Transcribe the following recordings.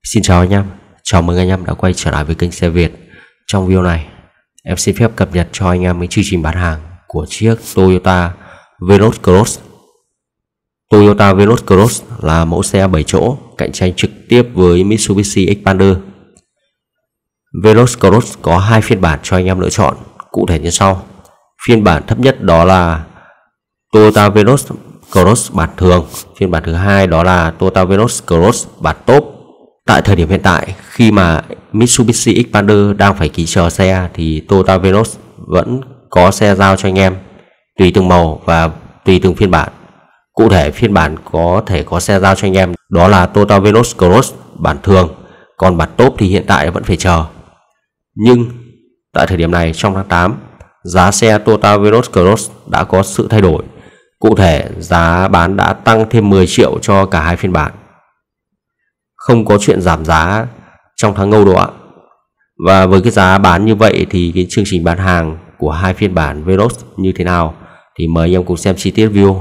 Xin chào anh em, chào mừng anh em đã quay trở lại với kênh Xe Việt. Trong video này, em xin phép cập nhật cho anh em mấy chương trình bán hàng của chiếc Toyota Veloz Cross. Toyota Veloz Cross là mẫu xe 7 chỗ cạnh tranh trực tiếp với Mitsubishi Xpander. Veloz Cross có hai phiên bản cho anh em lựa chọn, cụ thể như sau. Phiên bản thấp nhất đó là Toyota Veloz Cross bản thường. Phiên bản thứ hai đó là Toyota Veloz Cross bản top. Tại thời điểm hiện tại, khi mà Mitsubishi Xpander đang phải ký chờ xe thì Toyota Veloz vẫn có xe giao cho anh em tùy từng màu và tùy từng phiên bản. Cụ thể phiên bản có thể có xe giao cho anh em đó là Toyota Veloz Cross bản thường, còn bản top thì hiện tại vẫn phải chờ. Nhưng tại thời điểm này trong tháng 8, giá xe Toyota Veloz Cross đã có sự thay đổi. Cụ thể giá bán đã tăng thêm 10 triệu cho cả hai phiên bản. Không có chuyện giảm giá trong tháng Ngâu đâu ạ. Và với cái giá bán như vậy thì cái chương trình bán hàng của hai phiên bản Veloz như thế nào thì mời anh em cùng xem chi tiết video.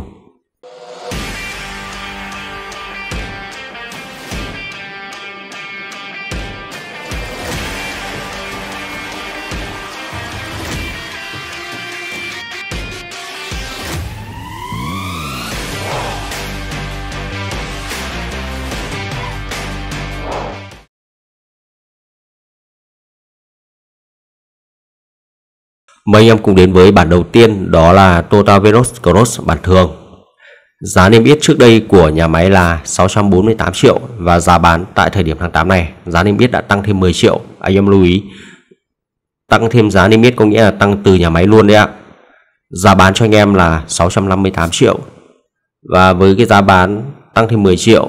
Mời anh em cùng đến với bản đầu tiên, đó là Toyota Veloz Cross bản thường. Giá niêm yết trước đây của nhà máy là 648 triệu và giá bán tại thời điểm tháng 8 này, giá niêm yết đã tăng thêm 10 triệu. Anh em lưu ý, tăng thêm giá niêm yết có nghĩa là tăng từ nhà máy luôn đấy ạ. Giá bán cho anh em là 658 triệu. Và với cái giá bán tăng thêm 10 triệu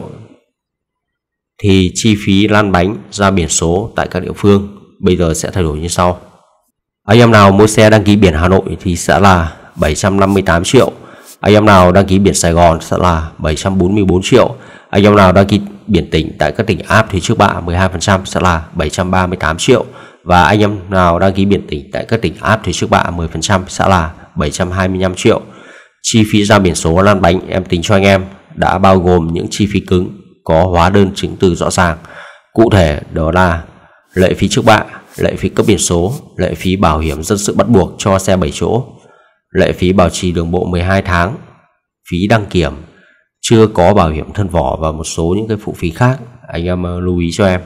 thì chi phí lăn bánh ra biển số tại các địa phương bây giờ sẽ thay đổi như sau. Anh em nào mua xe đăng ký biển Hà Nội thì sẽ là 758 triệu. Anh em nào đăng ký biển Sài Gòn sẽ là 744 triệu. Anh em nào đăng ký biển tỉnh tại các tỉnh áp thuế trước bạ 12% sẽ là 738 triệu. Và anh em nào đăng ký biển tỉnh tại các tỉnh áp thuế trước bạ 10% sẽ là 725 triệu. Chi phí ra biển số lăn bánh em tính cho anh em đã bao gồm những chi phí cứng có hóa đơn chứng từ rõ ràng. Cụ thể đó là lệ phí trước bạ, lệ phí cấp biển số, lệ phí bảo hiểm dân sự bắt buộc cho xe 7 chỗ, lệ phí bảo trì đường bộ 12 tháng, phí đăng kiểm, chưa có bảo hiểm thân vỏ và một số những cái phụ phí khác. Anh em lưu ý cho em.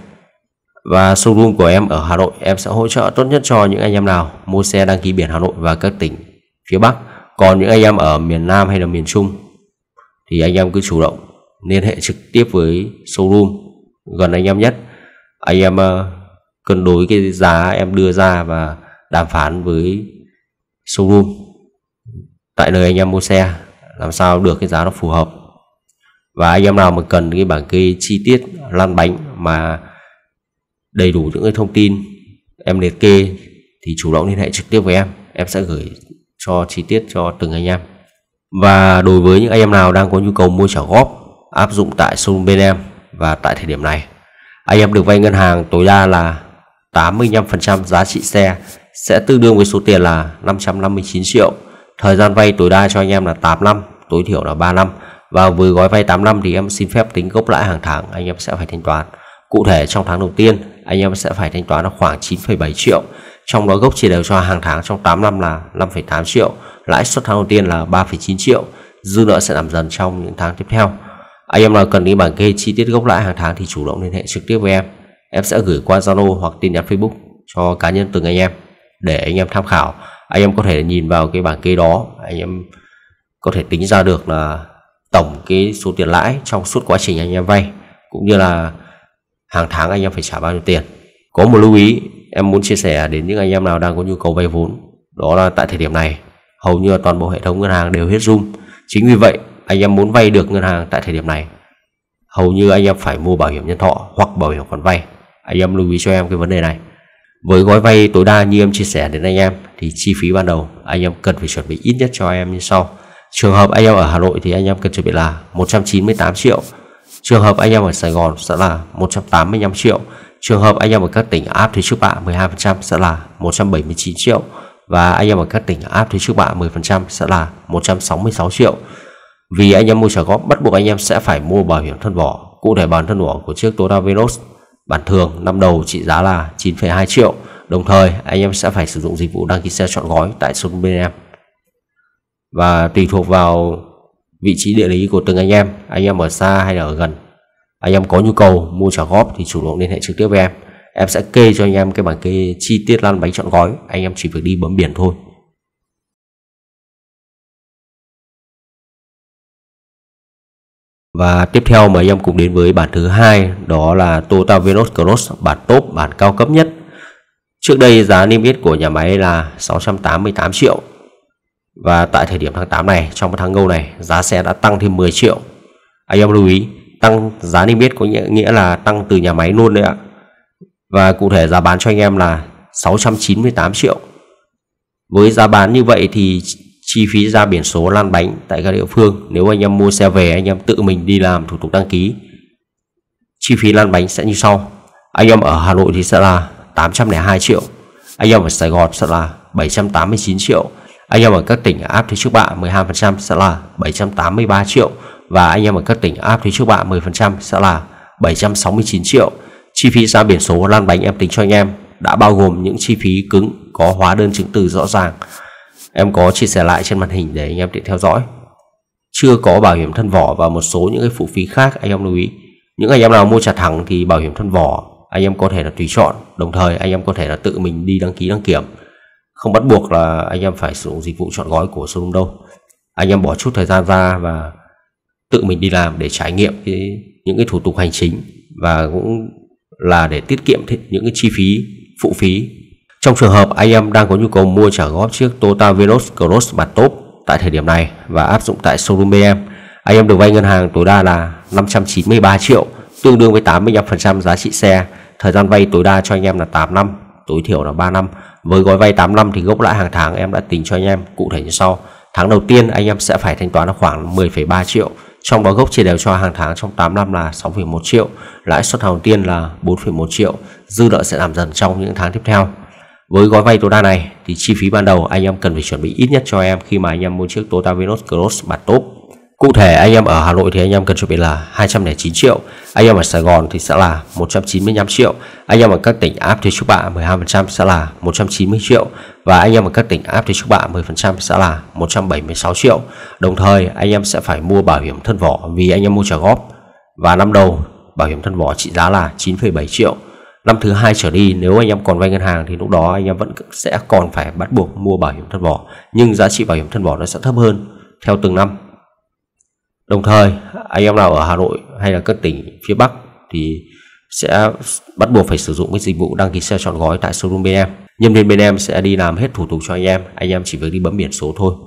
Và showroom của em ở Hà Nội, em sẽ hỗ trợ tốt nhất cho những anh em nào mua xe đăng ký biển Hà Nội và các tỉnh phía Bắc. Còn những anh em ở miền Nam hay là miền Trung thì anh em cứ chủ động liên hệ trực tiếp với showroom gần anh em nhất. Anh em cân đối cái giá em đưa ra và đàm phán với showroom tại nơi anh em mua xe làm sao được cái giá nó phù hợp. Và anh em nào mà cần cái bảng kê chi tiết lăn bánh mà đầy đủ những cái thông tin em liệt kê thì chủ động liên hệ trực tiếp với em sẽ gửi cho chi tiết cho từng anh em. Và đối với những anh em nào đang có nhu cầu mua trả góp áp dụng tại showroom bên em, và tại thời điểm này anh em được vay ngân hàng tối đa là 85% giá trị xe, sẽ tương đương với số tiền là 559 triệu. Thời gian vay tối đa cho anh em là 8 năm, tối thiểu là 3 năm. Và với gói vay 8 năm thì em xin phép tính gốc lãi hàng tháng anh em sẽ phải thanh toán. Cụ thể trong tháng đầu tiên anh em sẽ phải thanh toán là khoảng 9,7 triệu. Trong đó gốc chia đều cho hàng tháng trong 8 năm là 5,8 triệu. Lãi suất tháng đầu tiên là 3,9 triệu. Dư nợ sẽ giảm dần trong những tháng tiếp theo. Anh em nào cần đi bảng kê chi tiết gốc lãi hàng tháng thì chủ động liên hệ trực tiếp với em. Em sẽ gửi qua Zalo hoặc tin nhắn Facebook cho cá nhân từng anh em để anh em tham khảo. Anh em có thể nhìn vào cái bảng kê đó, anh em có thể tính ra được là tổng cái số tiền lãi trong suốt quá trình anh em vay, cũng như là hàng tháng anh em phải trả bao nhiêu tiền. Có một lưu ý em muốn chia sẻ đến những anh em nào đang có nhu cầu vay vốn, đó là tại thời điểm này hầu như là toàn bộ hệ thống ngân hàng đều hết room. Chính vì vậy anh em muốn vay được ngân hàng tại thời điểm này, hầu như anh em phải mua bảo hiểm nhân thọ hoặc bảo hiểm khoản vay. Anh em lưu ý cho em cái vấn đề này. Với gói vay tối đa như em chia sẻ đến anh em thì chi phí ban đầu anh em cần phải chuẩn bị ít nhất cho em như sau. Trường hợp anh em ở Hà Nội thì anh em cần chuẩn bị là 198 triệu. Trường hợp anh em ở Sài Gòn sẽ là 185 triệu. Trường hợp anh em ở các tỉnh áp thuế trước bạ 12% sẽ là 179 triệu. Và anh em ở các tỉnh áp thuế trước bạ 10% sẽ là 166 triệu. Vì anh em mua trả góp bắt buộc anh em sẽ phải mua bảo hiểm thân vỏ. Cụ thể bảo hiểm thân vỏ của chiếc Toyota Veloz bản thường năm đầu trị giá là 9,2 triệu. Đồng thời anh em sẽ phải sử dụng dịch vụ đăng ký xe trọn gói tại showroom bên em. Và tùy thuộc vào vị trí địa lý của từng anh em ở xa hay là ở gần, anh em có nhu cầu mua trả góp thì chủ động liên hệ trực tiếp với em. Em sẽ kê cho anh em cái bảng kê chi tiết lăn bánh trọn gói, anh em chỉ việc đi bấm biển thôi. Và tiếp theo mời anh em cùng đến với bản thứ hai, đó là Toyota Veloz Cross bản top, bản cao cấp nhất. Trước đây giá niêm yết của nhà máy là 688 triệu. Và tại thời điểm tháng 8 này, trong tháng Ngâu này, giá xe đã tăng thêm 10 triệu. Anh em lưu ý, tăng giá niêm yết có nghĩa là tăng từ nhà máy luôn đấy ạ. Và cụ thể giá bán cho anh em là 698 triệu. Với giá bán như vậy thì chi phí ra biển số lăn bánh tại các địa phương, nếu anh em mua xe về anh em tự mình đi làm thủ tục đăng ký, chi phí lăn bánh sẽ như sau. Anh em ở Hà Nội thì sẽ là 802 triệu, anh em ở Sài Gòn sẽ là 789 triệu, anh em ở các tỉnh áp thuế trước bạ 12% sẽ là 783 triệu, và anh em ở các tỉnh áp thuế trước bạ 10% sẽ là 769 triệu. Chi phí ra biển số lăn bánh em tính cho anh em đã bao gồm những chi phí cứng có hóa đơn chứng từ rõ ràng. Em có chia sẻ lại trên màn hình để anh em tiện theo dõi. Chưa có bảo hiểm thân vỏ và một số những cái phụ phí khác, anh em lưu ý. Những anh em nào mua trả thẳng thì bảo hiểm thân vỏ anh em có thể là tùy chọn, đồng thời anh em có thể là tự mình đi đăng ký đăng kiểm, không bắt buộc là anh em phải sử dụng dịch vụ chọn gói của showroom đâu. Anh em bỏ chút thời gian ra và tự mình đi làm để trải nghiệm những cái thủ tục hành chính, và cũng là để tiết kiệm những cái chi phí phụ phí. Trong trường hợp anh em đang có nhu cầu mua trả góp chiếc Toyota Veloz Cross bản top tại thời điểm này và áp dụng tại showroom BM, anh em được vay ngân hàng tối đa là 593 triệu, tương đương với 85% giá trị xe. Thời gian vay tối đa cho anh em là 8 năm, tối thiểu là 3 năm. Với gói vay 8 năm thì gốc lãi hàng tháng em đã tính cho anh em cụ thể như sau. Tháng đầu tiên anh em sẽ phải thanh toán là khoảng 10,3 triệu, trong đó gốc chia đều cho hàng tháng trong 8 năm là 6,1 triệu, lãi suất tháng đầu tiên là 4,1 triệu, dư nợ sẽ giảm dần trong những tháng tiếp theo. Với gói vay tối đa này thì chi phí ban đầu anh em cần phải chuẩn bị ít nhất cho em khi mà anh em mua chiếc Toyota Veloz Cross bản top. Cụ thể anh em ở Hà Nội thì anh em cần chuẩn bị là 209 triệu, anh em ở Sài Gòn thì sẽ là 195 triệu, anh em ở các tỉnh áp thuế trước bạ 12% sẽ là 190 triệu, và anh em ở các tỉnh áp thuế trước bạ 10% sẽ là 176 triệu. Đồng thời anh em sẽ phải mua bảo hiểm thân vỏ vì anh em mua trả góp, và năm đầu bảo hiểm thân vỏ trị giá là 9,7 triệu. Năm thứ hai trở đi nếu anh em còn vay ngân hàng thì lúc đó anh em vẫn sẽ còn phải bắt buộc mua bảo hiểm thân vỏ, nhưng giá trị bảo hiểm thân vỏ nó sẽ thấp hơn theo từng năm. Đồng thời anh em nào ở Hà Nội hay là các tỉnh phía Bắc thì sẽ bắt buộc phải sử dụng cái dịch vụ đăng ký xe trọn gói tại showroom bên em. Nhân viên bên em sẽ đi làm hết thủ tục cho anh em chỉ việc đi bấm biển số thôi.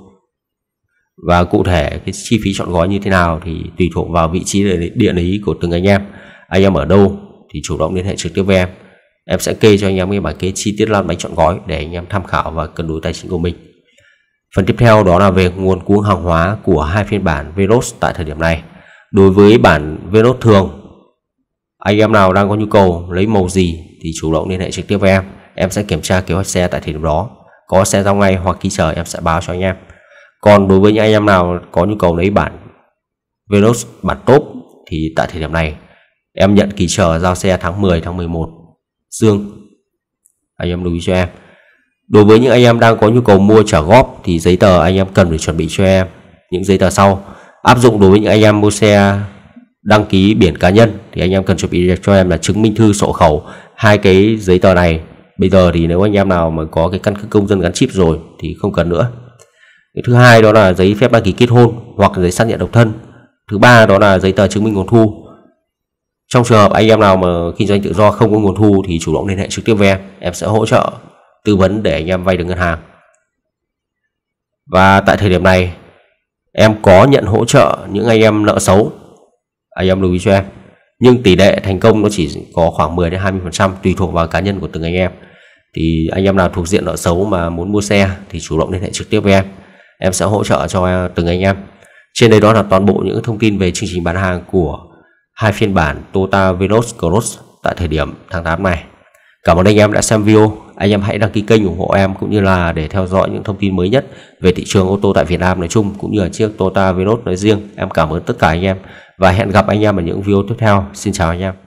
Và cụ thể cái chi phí trọn gói như thế nào thì tùy thuộc vào vị trí địa lý của từng anh em ở đâu thì chủ động liên hệ trực tiếp với em. Em sẽ kê cho anh em cái bảng kê chi tiết lăn bánh trọn gói để anh em tham khảo và cân đối tài chính của mình. Phần tiếp theo đó là về nguồn cung hàng hóa của hai phiên bản Veloz tại thời điểm này. Đối với bản Veloz thường, anh em nào đang có nhu cầu lấy màu gì thì chủ động liên hệ trực tiếp với em sẽ kiểm tra kế hoạch xe tại thời điểm đó. Có xe giao ngay hoặc khi chờ em sẽ báo cho anh em. Còn đối với những anh em nào có nhu cầu lấy bản Veloz bản top thì tại thời điểm này em nhận kỳ chờ giao xe tháng 10, tháng 11 dương. Anh em lưu ý cho em. Đối với những anh em đang có nhu cầu mua trả góp thì giấy tờ anh em cần phải chuẩn bị cho em những giấy tờ sau. Áp dụng đối với những anh em mua xe đăng ký biển cá nhân thì anh em cần chuẩn bị cho em là chứng minh thư, sổ khẩu. Hai cái giấy tờ này bây giờ thì nếu anh em nào mà có cái căn cước công dân gắn chip rồi thì không cần nữa. Cái thứ hai đó là giấy phép đăng ký kết hôn hoặc giấy xác nhận độc thân. Thứ ba đó là giấy tờ chứng minh nguồn thu. Trong trường hợp anh em nào mà kinh doanh tự do không có nguồn thu thì chủ động liên hệ trực tiếp với em sẽ hỗ trợ tư vấn để anh em vay được ngân hàng. Và tại thời điểm này em có nhận hỗ trợ những anh em nợ xấu, anh em lưu ý cho em, nhưng tỷ lệ thành công nó chỉ có khoảng 10 đến 20% tùy thuộc vào cá nhân của từng anh em. Thì anh em nào thuộc diện nợ xấu mà muốn mua xe thì chủ động liên hệ trực tiếp với em sẽ hỗ trợ cho từng anh em. Trên đây đó là toàn bộ những thông tin về chương trình bán hàng của hai phiên bản Toyota Veloz Cross tại thời điểm tháng 8 này. Cảm ơn anh em đã xem video. Anh em hãy đăng ký kênh ủng hộ em cũng như là để theo dõi những thông tin mới nhất về thị trường ô tô tại Việt Nam nói chung cũng như là chiếc Toyota Veloz nói riêng. Em cảm ơn tất cả anh em và hẹn gặp anh em ở những video tiếp theo. Xin chào anh em.